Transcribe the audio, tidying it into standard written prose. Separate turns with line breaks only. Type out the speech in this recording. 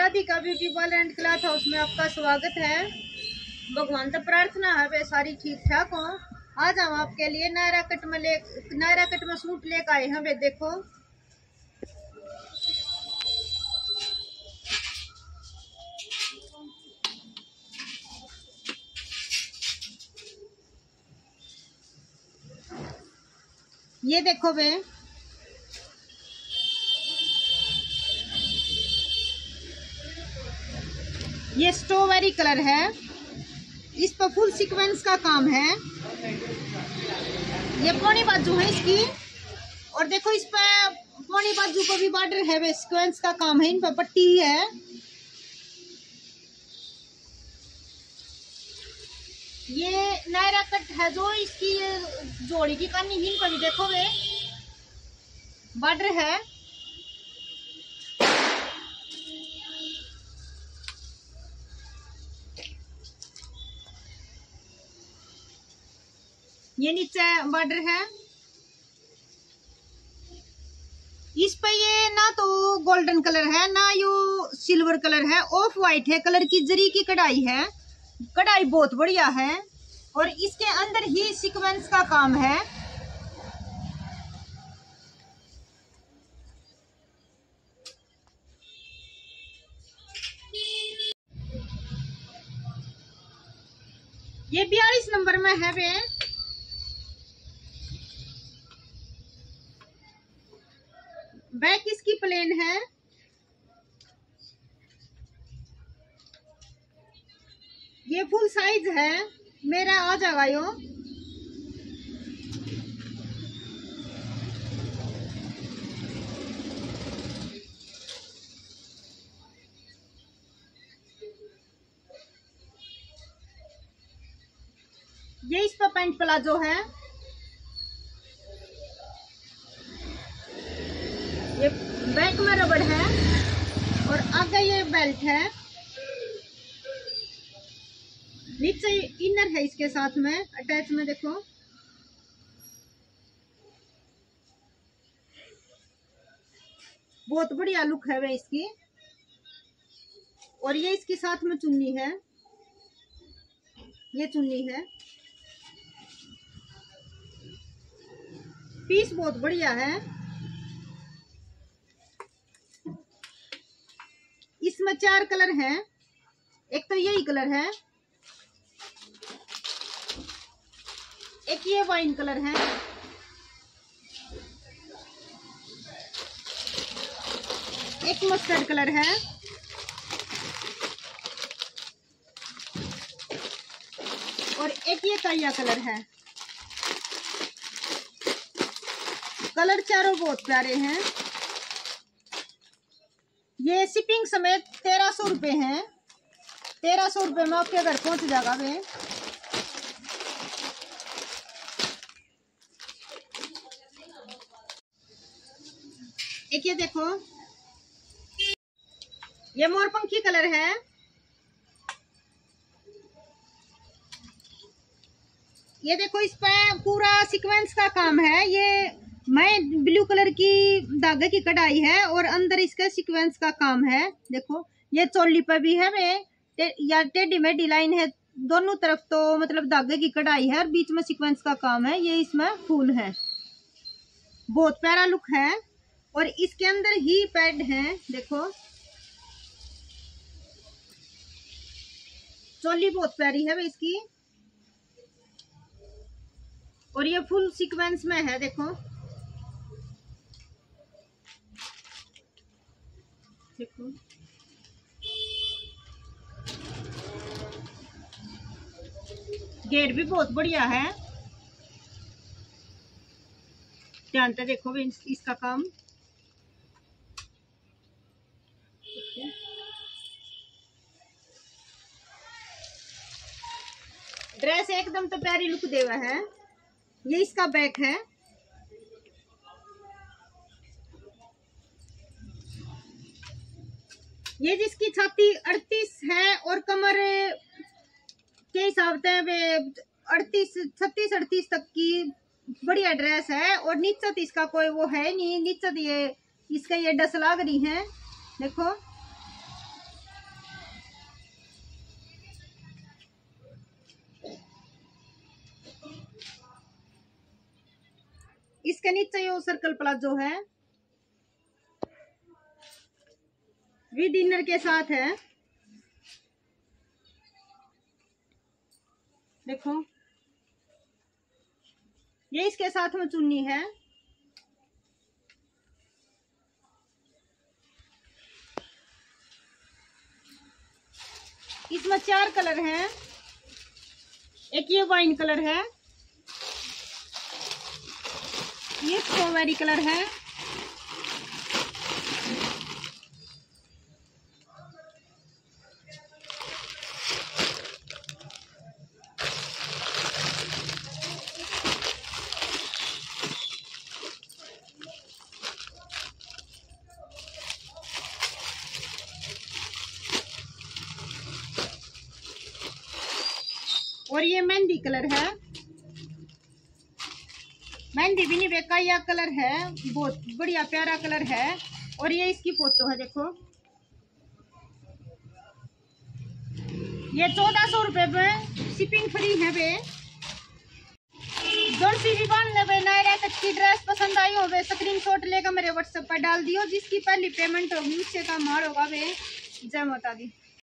Radhika beauty parlour and cloth house में आपका स्वागत है। भगवान से प्रार्थना है वे सारी ठीक ठाक हो। आज हम आपके लिए नायरा कट में सूट लेकर आए हैं। वे देखो, ये देखो वे, ये स्ट्रॉबेरी कलर है। इस पर फुल सीक्वेंस का काम है। ये पौनी बाजू है इसकी, और देखो इस पर पौनी बाजू को भी बॉर्डर है, वे सीक्वेंस का काम है। इन पर पट्टी है। ये नायरा कट है जो इसकी जोड़ी की कहानी। इन पर भी देखो वे बॉर्डर है। ये नीचे बॉर्डर है। इस पे ये ना तो गोल्डन कलर है ना यो सिल्वर कलर है, ऑफ वाइट है कलर की जरी की कढ़ाई है। कढ़ाई बहुत बढ़िया है और इसके अंदर ही सीक्वेंस का काम है। ये 42 नंबर में है वे। बैक इसकी प्लेन है। ये फुल साइज है मेरा, आ जाएगा यो। ये इस पर पैंट प्लाजो है। ये बैक में रबड़ है और आगे ये बेल्ट है। नीचे इनर है इसके साथ में अटैच में, देखो। बहुत बढ़िया लुक है वे इसकी। और ये इसके साथ में चुन्नी है। ये चुन्नी है। पीस बहुत बढ़िया है। इसमें 4 कलर हैं। एक तो यही कलर है, एक ये वाइन कलर है, एक मस्टर्ड कलर है, और एक ये काया कलर है। कलर चारों बहुत प्यारे हैं। ये शिपिंग समेत 1300 रुपये हैं। 1300 रुपये में आपके घर पहुंच जाएगा वे। एक ये देखो, ये मोरपंखी कलर है। ये देखो, इस पर पूरा सीक्वेंस का काम है। ये मैं ब्लू कलर की धागे की कढ़ाई है और अंदर इसका सीक्वेंस का काम है। देखो, ये चोली पे भी है वे, या टेढ़ी मेढ़ी लाइन है दोनों तरफ, तो मतलब धागे की कढ़ाई है और बीच में सीक्वेंस का काम है। ये इसमें फूल है। बहुत प्यारा लुक है और इसके अंदर ही पैड है। देखो, चोली बहुत प्यारी है वे इसकी, और ये फुल सीक्वेंस में है। देखो, देखो गेट भी बहुत बढ़िया है। ध्यान से देखो भी इसका काम। ड्रेस एकदम तो प्यारी लुक देवा है। ये इसका बैक है। ये जिसकी छाती 38 है और कमर के हिसाब से वे 36 तक की बढ़िया ड्रेस है। और नीचे तो इसका कोई वो है नहीं, नीचे तो ये इसका ये डस लाग रही है। देखो, इसके नीचे ये सर्कल प्लाजो है, विद इनर के साथ है। देखो ये इसके साथ में चुन्नी है। इसमें 4 कलर हैं। एक ये वाइन कलर है, ये स्ट्रॉबेरी कलर है, और ये मेहंदी कलर है। मेहंदी भी नहीं बेका, यह कलर है, बहुत बढ़िया प्यारा कलर है। और ये इसकी फोटो है, देखो ये 1400 रुपए में शिपिंग फ्री है बे। जोन सी भी बांधने पे नायरा तक की ड्रेस पसंद आई हो वे स्क्रीनशॉट लेकर मेरे व्हाट्सएप पर डाल दियो। जिसकी पहली पेमेंट होगी उससे का मार होगा बे। जय माता दी।